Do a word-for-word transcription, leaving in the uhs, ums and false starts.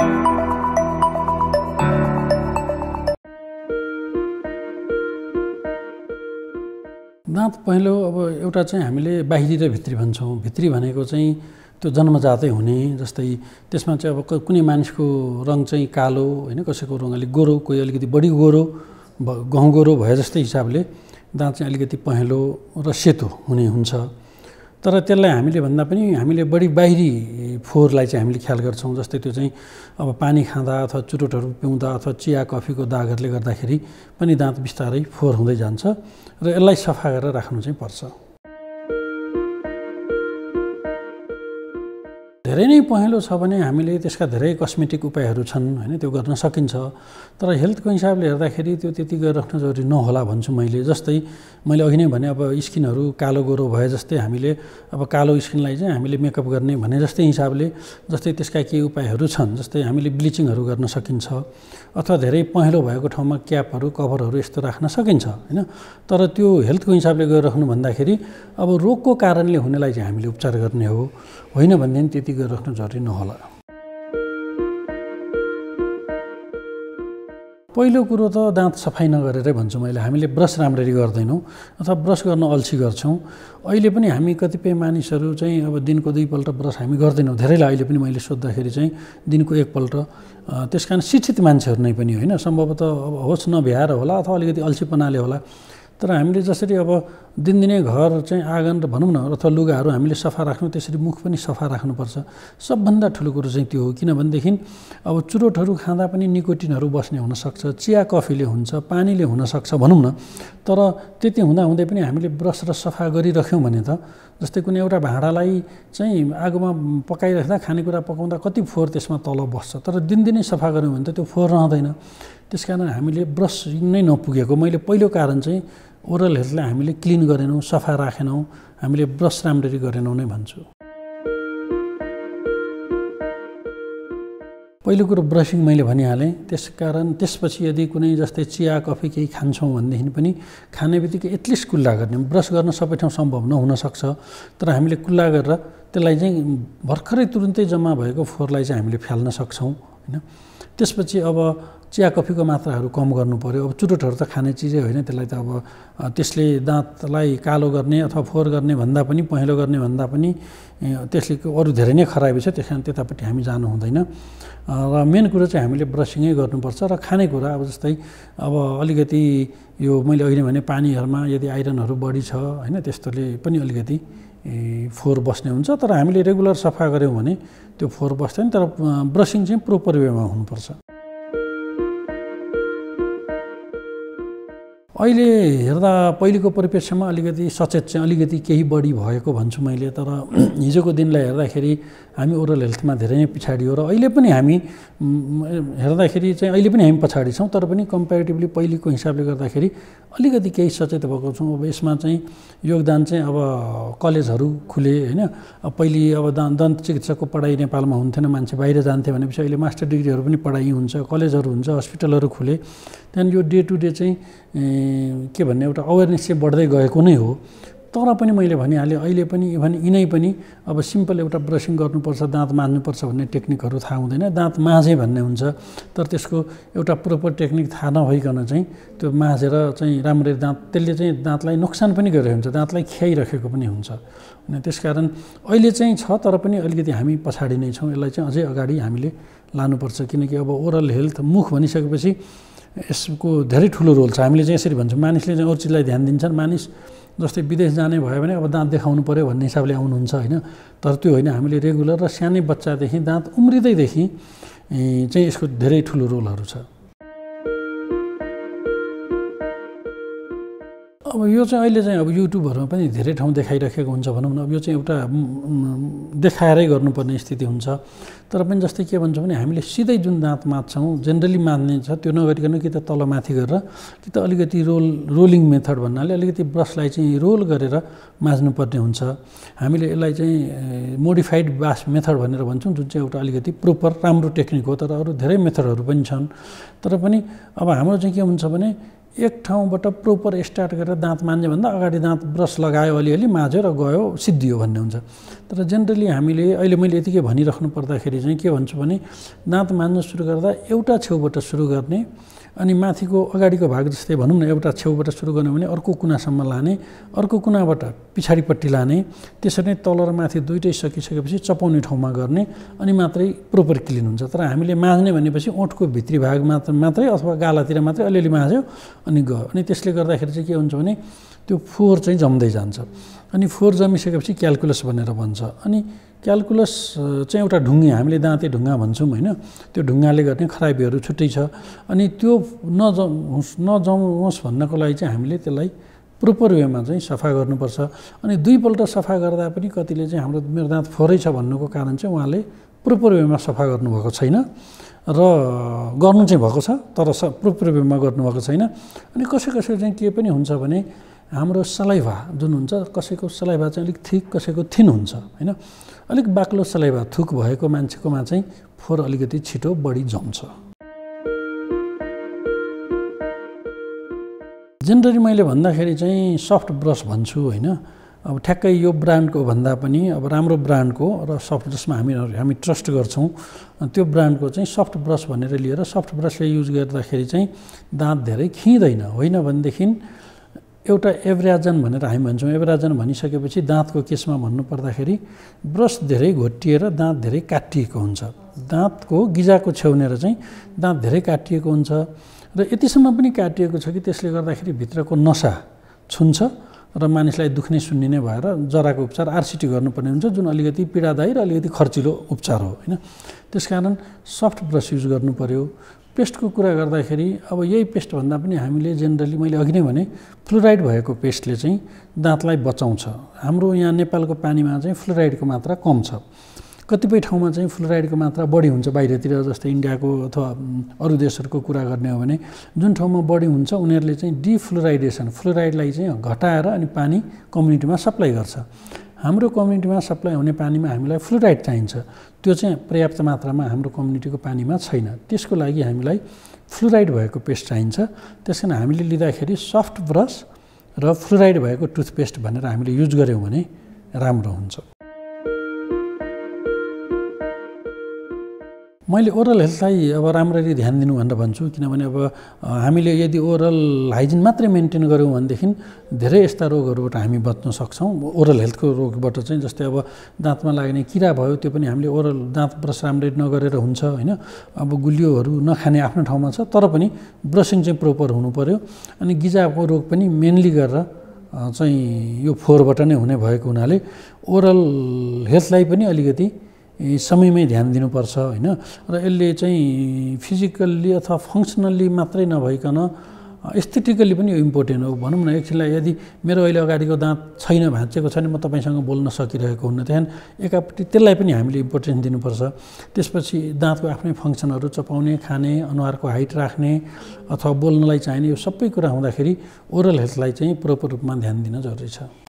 दाँत पहिलो अब एउटा चाहिँ हामीले बाहिरी र भित्री भन्छौँ। भित्री भनेको चाहिँ त्यो जन्मजातै हुने, जस्तै त्यसमा चाहिँ अब कुनै मानिसको रङ चाहिँ कालो होइन, कसैको रङ अलिक गोरो, कोही अलिकति बढी गोरो गहुँ गोरो भए जस्तै हिसाबले दाँत चाहिँ अलिकति पहेँलो र सेतो हुने हुन्छ। तर त्यसलाई हामीले भन्दा पनि हामीले बढी बाहिरी फोहोरलाई चाहिँ हामीले ख्याल गर्छौँ। जस्तै त्यो चाहिँ अब पानी खाँदा अथवा चुरोटहरू पिउँदा अथवा चिया कफीको दागहरूले गर्दाखेरि पनि दाँत बिस्तारै फोहोर हुँदै जान्छ र यसलाई सफा गरेर राख्नु चाहिँ पर्छ। धेरै नै पहेँलो छ भने हामीले त्यसका धेरै कस्मेटिक उपायहरू छन् होइन, त्यो गर्न सकिन्छ। तर हेल्थको हिसाबले हेर्दाखेरि त्यो त्यति गरेर राख्नु जरुरी नहोला भन्छु मैले। जस्तै मैले अघि नै भने अब स्किनहरू कालो गोरो भए जस्तै हामीले अब कालो स्किनलाई चाहिँ हामीले मेकअप गर्ने भने जस्तै हिसाबले जस्तै त्यसका केही उपायहरू छन्। जस्तै हामीले ब्लिचिङहरू गर्न सकिन्छ अथवा धेरै पहेँलो भएको ठाउँमा क्यापहरू कभरहरू यस्तो राख्न सकिन्छ होइन। तर त्यो हेल्थको हिसाबले गरेर राख्नु भन्दाखेरि अब रोगको कारणले हुनेलाई चाहिँ हामीले उपचार गर्ने हो, होइन भनेदेखि त्यति गरेर राख्नु जरुरी नहोला। पहिलो कुरो त दाँत सफाइ नगरेरै भन्छु मैले। हामीले ब्रस राम्ररी गर्दैनौँ अथवा ब्रस गर्न अल्छी गर्छौँ। अहिले पनि हामी कतिपय मानिसहरू चाहिँ अब दिनको दुईपल्ट ब्रस हामी गर्दैनौँ। धेरैलाई अहिले पनि मैले सोद्धाखेरि चाहिँ दिनको एकपल्ट, त्यस कारण शिक्षित मान्छेहरू नै पनि होइन, सम्भवतः अब होस् नभ्याएर होला अथवा अलिकति अल्छीपनाले होला। तर हामीले जसरी अब दिनदिनै घर चाहिँ आँगन र भनौँ न अथवा लुगाहरू हामीले सफा राख्नु, त्यसरी मुख पनि सफा राख्नुपर्छ। सबभन्दा ठुलो कुरो चाहिँ त्यो हो। किनभनेदेखि अब चुरोटहरू खाँदा पनि निकोटिनहरू बस्ने हुनसक्छ, चिया कफीले हुन्छ, पानीले हुनसक्छ भनौँ न। तर त्यति हुँदाहुँदै पनि हामीले ब्रस र सफा गरिराख्यौँ भने त, जस्तै कुनै एउटा भाँडालाई चाहिँ आगोमा पकाइराख्दा खानेकुरा पकाउँदा कति फोहोर त्यसमा तल बस्छ, तर दिनदिनै सफा गऱ्यौँ भने त त्यो फोहोर रहँदैन। त्यस कारण हामीले ब्रस नै नपुगेको मैले पहिलो कारण चाहिँ ओरल हेल्थलाई हामीले क्लिन गरेनौँ, सफा राखेनौँ, हामीले ब्रस राम्ररी गरेनौँ नै भन्छु। पहिलो कुरो ब्रसिङ मैले भनिहालेँ। त्यस कारण त्यसपछि यदि कुनै जस्तै चिया कफी केही खान्छौँ भनेदेखि पनि खाने बित्तिकै एटलिस्ट कुल्ला गर्ने। ब्रस गर्न सबै ठाउँ सम्भव नहुनसक्छ, तर हामीले कुल्ला गरेर त्यसलाई चाहिँ भर्खरै तुरुन्तै जम्मा भएको फोहोरलाई चाहिँ हामीले फाल्न सक्छौँ होइन। त्यसपछि अब चिया कफीको मात्राहरू कम गर्नु पर्यो। अब चुरोटहरू त खाने चिजै होइन, त्यसलाई त अब त्यसले दाँतलाई कालो गर्ने अथवा फोहोर गर्ने भन्दा पनि, पहेँलो गर्ने भन्दा पनि त्यसले अरू धेरै नै खराबी छ। त्यस कारण त्यतापट्टि हामी जानु हुँदैन र मेन कुरो चाहिँ हामीले ब्रसिङै गर्नुपर्छ। र खानेकुरा अब जस्तै अब अलिकति यो मैले अघि नै भने पानीहरूमा यदि आइरनहरू बढी छ होइन, त्यस्तोले पनि अलिकति फोहोर बस्ने हुन्छ। तर हामीले रेगुलर सफा गऱ्यौँ भने त्यो फोहोर बस्दैन। तर ब्रसिङ चाहिँ प्रोपर वेमा हुनुपर्छ। अहिले हेर्दा पहिलेको परिप्रेक्ष्यमा अलिकति सचेत चाहिँ अलिकति केही बढी भएको भन्छु मैले। तर हिजोको दिनलाई हेर्दाखेरि हामी ओरल हेल्थमा धेरै नै पछाडि हो र अहिले पनि हामी हेर्दाखेरि चाहिँ अहिले पनि हामी पछाडि छौँ। तर पनि कम्पेरिटिभली पहिलेको हिसाबले गर्दाखेरि अलिकति केही सचेत भएको छौँ। अब यसमा चाहिँ योगदान चाहिँ अब कलेजहरू खुले होइन। अब पहिले अब दन्त चिकित्साको पढाइ नेपालमा हुन्थेन, मान्छे बाहिर जान्थे भनेपछि अहिले मास्टर डिग्रीहरू पनि पढाइ हुन्छ, कलेजहरू हुन्छ, हस्पिटलहरू खुले। त्यहाँदेखि यो डे टु डे चाहिँ के भन्ने एउटा अवेरनेस चाहिँ बढ्दै गएको नै हो। तर पनि मैले भनिहालेँ अहिले पनि इभन यिनै पनि अब सिम्पल एउटा ब्रसिङ गर्नुपर्छ, दाँत माझ्नुपर्छ भन्ने टेक्निकहरू थाहा हुँदैन। दाँत माझे भन्ने हुन्छ, तर त्यसको एउटा प्रोपर टेक्निक थाहा नभइकन चाहिँ त्यो माझेर चाहिँ राम्ररी दाँत त्यसले चाहिँ दाँतलाई नोक्सान पनि गरिरहेको हुन्छ, दाँतलाई खियाइरहेको पनि हुन्छ होइन। त्यसकारण अहिले चाहिँ छ, तर पनि अलिकति हामी पछाडि नै छौँ। यसलाई चाहिँ अझै अगाडि हामीले लानुपर्छ। किनकि अब ओरल हेल्थ मुख भनिसकेपछि यसको धेरै ठुलो रोल छ। हामीले चाहिँ यसरी भन्छौँ, मानिसले चाहिँ अरू चिजलाई ध्यान दिन्छन्। मानिस जस्तै विदेश जाने भयो भने अब दाँत देखाउनु पऱ्यो भन्ने हिसाबले आउनुहुन्छ होइन। तर त्यो होइन, हामीले रेगुलर र सानै बच्चादेखि दाँत उम्रिँदैदेखि चाहिँ यसको धेरै ठुलो रोलहरू छ। अब यो चाहिँ अहिले चाहिँ अब युट्युबहरूमा पनि धेरै ठाउँ देखाइराखेको हुन्छ भनौँ न। अब यो चाहिँ एउटा देखाएरै गर्नुपर्ने स्थिति हुन्छ। तर पनि जस्तै के भन्छौँ भने हामीले सिधै जुन दाँत माझ्छौँ, जेनरली माझ्ने छ त्यो नगरिकन कि त तल माथि गरेर कि त अलिकति रोल रोलिङ मेथड भन्नाले अलिकति ब्रसलाई चाहिँ रोल गरेर माझ्नुपर्ने हुन्छ। हामीले यसलाई चाहिँ मोडिफाइड बास मेथड भनेर भन्छौँ, जुन चाहिँ एउटा अलिकति प्रोपर राम्रो टेक्निक हो। तर अरू धेरै मेथडहरू पनि छन्। तर पनि अब हाम्रो चाहिँ के हुन्छ भने एक ठाउँबाट प्रोपर स्टार्ट गरेर दाँत मान्जेभन्दा अगाडि दाँत ब्रस लगायो अलिअलि माज्यो र गयो सिद्धियो भन्ने हुन्छ। तर जेनरली हामीले अहिले मैले यतिकै भनिराख्नु पर्दाखेरि चाहिँ के भन्छु भने दाँत मान्नु सुरु गर्दा एउटा छेउबाट सुरु गर्ने अनि माथिको अगाडिको भाग जस्तै भनौँ न एउटा छेउबाट सुरु गर्ने भने अर्को कुनासम्म लाने, अर्को कुनाबाट पछाडिपट्टि लाने, त्यसरी नै तल र माथि दुइटै सकिसकेपछि चपाउने ठाउँमा गर्ने अनि मात्रै प्रोपर क्लिन हुन्छ। तर हामीले माझ्ने भनेपछि ओठको भित्री भाग मात्र मात्रै अथवा गालातिर मात्रै अलिअलि माझ्यो अनि गयो। अनि त्यसले गर्दाखेरि चाहिँ के हुन्छ भने त्यो फोहोर चाहिँ जम्दै जान्छ अनि फोहोर जमिसकेपछि क्याल्कुलस भनेर भन्छ। अनि क्याल्कुलस चाहिँ एउटा ढुङ्गे हामीले दाँते ढुङ्गा भन्छौँ होइन, त्यो ढुङ्गाले गर्ने खराबीहरू छुट्टै छ। अनि त्यो नजमोस् नजमोस् भन्नको लागि चाहिँ हामीले त्यसलाई प्रोपर वेमा चाहिँ सफा गर्नुपर्छ। अनि दुईपल्ट सफा गर्दा पनि कतिले चाहिँ हाम्रो मेरो दाँत फोहोरै छ भन्नुको कारण चाहिँ उहाँले प्रोपर वेमा सफा गर्नुभएको छैन र गर्नु चाहिँ भएको छ तर स प्रोपर वेमा गर्नुभएको छैन। अनि कसै कसै चाहिँ के पनि हुन्छ भने हाम्रो सलाइभा जुन हुन्छ कसैको सलाइभा चाहिँ अलिक थिक कसैको थिन हुन्छ होइन, अलिक बाक्लो सलाइभा थुक भएको मान्छेकोमा चाहिँ फोहोर अलिकति छिटो बढी जम्छ। जेनरली मैले भन्दाखेरि चाहिँ सफ्ट ब्रस भन्छु होइन। अब ठ्याक्कै यो ब्रान्डको भन्दा पनि अब राम्रो ब्रान्डको र सफ्ट जसमा हामी हामी ट्रस्ट गर्छौँ त्यो ब्रान्डको चाहिँ सफ्ट ब्रस भनेर लिएर सफ्ट ब्रसले युज गर्दाखेरि चाहिँ दाँत धेरै खिँदैन। होइन भनेदेखि एउटा एभ्राजन भनेर हामी भन्छौँ। एभ्राजन भनिसकेपछि दाँतको केसमा भन्नु पर्दाखेरि ब्रस धेरै घोटिएर दाँत धेरै काटिएको हुन्छ। दाँतको गिजाको छेउनेर चाहिँ दाँत धेरै काटिएको हुन्छ र यतिसम्म पनि काटिएको छ कि त्यसले गर्दाखेरि भित्रको नसा छुन्छ र मानिसलाई दुख्ने सुन्निने भएर जराको उपचार आरसिटी गर्नुपर्ने हुन्छ जुन अलिकति पीडादायी र अलिकति खर्चिलो उपचार हो होइन। त्यसकारण सफ्ट ब्रस युज गर्नु पर्यो। पेस्टको कुरा गर्दाखेरि अब यही पेस्ट भन्दा पनि हामीले जेनरली मैले अघि नै भने फ्लोराइड भएको पेस्टले चाहिँ दाँतलाई बचाउँछ। हाम्रो यहाँ नेपालको पानीमा चाहिँ फ्लोराइडको मात्रा कम छ। कतिपय ठाउँमा चाहिँ फ्लोराइडको मात्रा बढी हुन्छ बाहिरतिर जस्तै इन्डियाको अथवा अरू देशहरूको कुरा गर्ने हो भने जुन ठाउँमा बढी हुन्छ उनीहरूले चाहिँ डिफ्लोराइडेसन फ्लोराइडलाई चाहिँ घटाएर अनि पानी कम्युनिटीमा सप्लाई गर्छ। हाम्रो कम्युनिटीमा सप्लाई हुने पानीमा हामीलाई फ्लोराइड चाहिन्छ, त्यो चाहिँ पर्याप्त मात्रामा हाम्रो कम्युनिटीको पानीमा छैन। त्यसको लागि हामीलाई फ्लोराइड भएको पेस्ट चाहिन्छ। त्यस कारण हामीले लिँदाखेरि सफ्ट ब्रस र फ्लोराइड भएको टुथपेस्ट भनेर हामीले युज गऱ्यौँ भने राम्रो हुन्छ। मैले ओरल हेल्थलाई अब राम्ररी ध्यान दिनु भनेर भन्छु किनभने अब हामीले यदि ओरल हाइजिन मात्रै मेन्टेन गऱ्यौँ भनेदेखि धेरै यस्ता रोगहरूबाट हामी बच्न सक्छौँ। ओरल हेल्थको रोगबाट चाहिँ जस्तै अब दाँतमा लाग्ने किरा भयो त्यो पनि हामीले ओरल दाँत ब्रस राम्ररी नगरेर हुन्छ होइन। अब गुलियोहरू नखाने आफ्नो ठाउँमा छ तर पनि ब्रसिङ चाहिँ प्रोपर हुनु पर्यो। अनि गिजाको रोग पनि मेनली गरेर चाहिँ यो फोहोरबाट नै हुने भएको हुनाले ओरल हेल्थलाई पनि अलिकति समयमै ध्यान दिनुपर्छ होइन। र यसले चाहिँ फिजिकल्ली अथवा फङ्सनल्ली मात्रै नभइकन एस्थेटिकल्ली पनि इम्पोर्टेन्ट हो। भनौँ न एकछिनलाई यदि मेरो अहिले अगाडिको दाँत छैन भाँचेको छ भने म तपाईँसँग बोल्न सकिरहेको हुन्न, त्यहाँदेखि एकापट्टि त्यसलाई पनि हामीले इम्पोर्टेन्स दिनुपर्छ। त्यसपछि दाँतको आफ्नै फङ्सनहरू चपाउने खाने अनुहारको हाइट राख्ने अथवा बोल्नलाई चाहिने यो सबै कुरा हुँदाखेरि ओरल हेल्थलाई चाहिँ प्रोपर रूपमा ध्यान दिन जरुरी छ।